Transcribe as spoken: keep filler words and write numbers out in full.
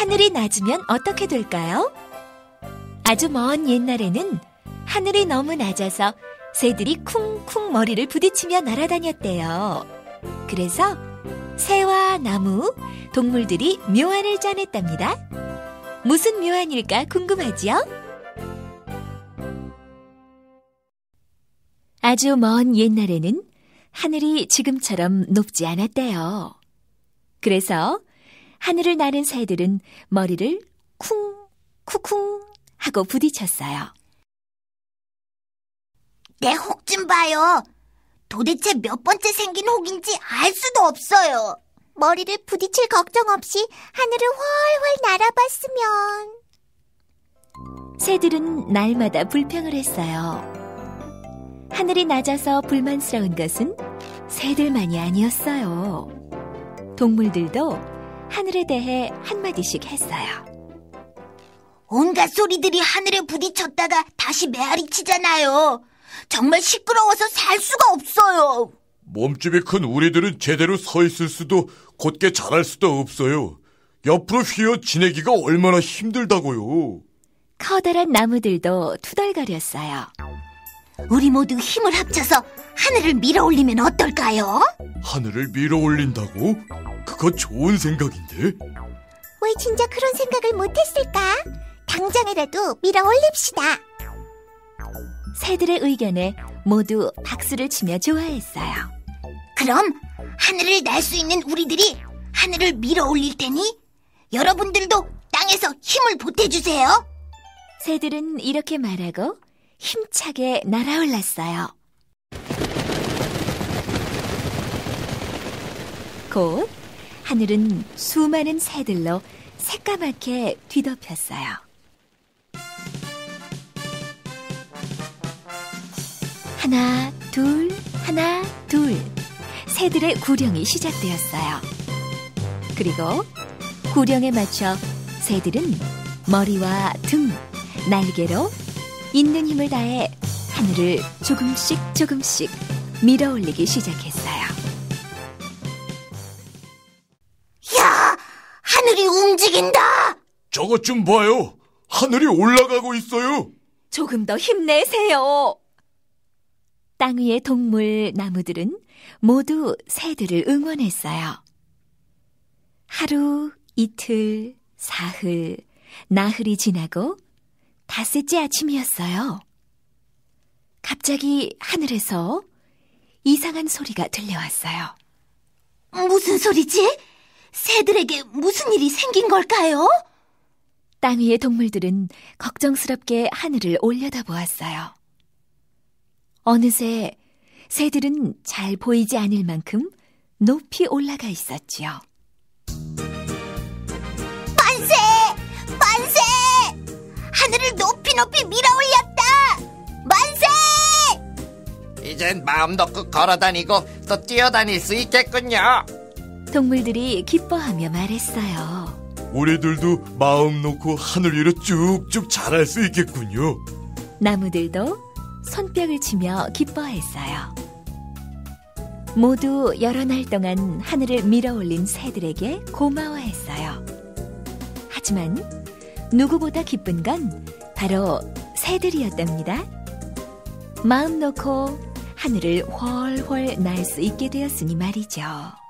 하늘이 낮으면 어떻게 될까요? 아주 먼 옛날에는 하늘이 너무 낮아서 새들이 쿵쿵 머리를 부딪히며 날아다녔대요. 그래서 새와 나무, 동물들이 묘안을 짜냈답니다. 무슨 묘안일까 궁금하지요? 아주 먼 옛날에는 하늘이 지금처럼 높지 않았대요. 그래서 하늘을 나는 새들은 머리를 쿵, 쿠쿵 하고 부딪혔어요. 내 혹 좀 봐요. 도대체 몇 번째 생긴 혹인지 알 수도 없어요. 머리를 부딪힐 걱정 없이 하늘을 훨훨 날아봤으면. 새들은 날마다 불평을 했어요. 하늘이 낮아서 불만스러운 것은 새들만이 아니었어요. 동물들도 하늘에 대해 한마디씩 했어요. 온갖 소리들이 하늘에 부딪혔다가 다시 메아리 치잖아요. 정말 시끄러워서 살 수가 없어요. 몸집이 큰 우리들은 제대로 서 있을 수도 곧게 자랄 수도 없어요. 옆으로 휘어 지내기가 얼마나 힘들다고요. 커다란 나무들도 투덜거렸어요. 우리 모두 힘을 합쳐서 하늘을 밀어 올리면 어떨까요? 하늘을 밀어 올린다고? 그거 좋은 생각인데? 왜 진짜 그런 생각을 못했을까? 당장이라도 밀어 올립시다. 새들의 의견에 모두 박수를 치며 좋아했어요. 그럼 하늘을 날 수 있는 우리들이 하늘을 밀어 올릴 테니 여러분들도 땅에서 힘을 보태주세요. 새들은 이렇게 말하고 힘차게 날아올랐어요. 곧 하늘은 수많은 새들로 새까맣게 뒤덮였어요. 하나, 둘, 하나, 둘. 새들의 구령이 시작되었어요. 그리고 구령에 맞춰 새들은 머리와 등, 날개로 있는 힘을 다해 하늘을 조금씩 조금씩 밀어 올리기 시작했어요. 야! 하늘이 움직인다! 저것 좀 봐요. 하늘이 올라가고 있어요. 조금 더 힘내세요. 땅 위의 동물, 나무들은 모두 새들을 응원했어요. 하루, 이틀, 사흘, 나흘이 지나고 닷새째 아침이었어요. 갑자기 하늘에서 이상한 소리가 들려왔어요. 무슨 소리지? 새들에게 무슨 일이 생긴 걸까요? 땅 위의 동물들은 걱정스럽게 하늘을 올려다보았어요. 어느새 새들은 잘 보이지 않을 만큼 높이 올라가 있었지요. 만세! 만세! 하늘을 높이 높이 밀어 올렸다! 만세! 이젠 마음 놓고 걸어다니고 또 뛰어다닐 수 있겠군요. 동물들이 기뻐하며 말했어요. 우리들도 마음 놓고 하늘 위로 쭉쭉 자랄 수 있겠군요. 나무들도 손뼉을 치며 기뻐했어요. 모두 여러 날 동안 하늘을 밀어올린 새들에게 고마워했어요. 하지만 누구보다 기쁜 건 바로 새들이었답니다. 마음 놓고 하늘을 훨훨 날 수 있게 되었으니 말이죠.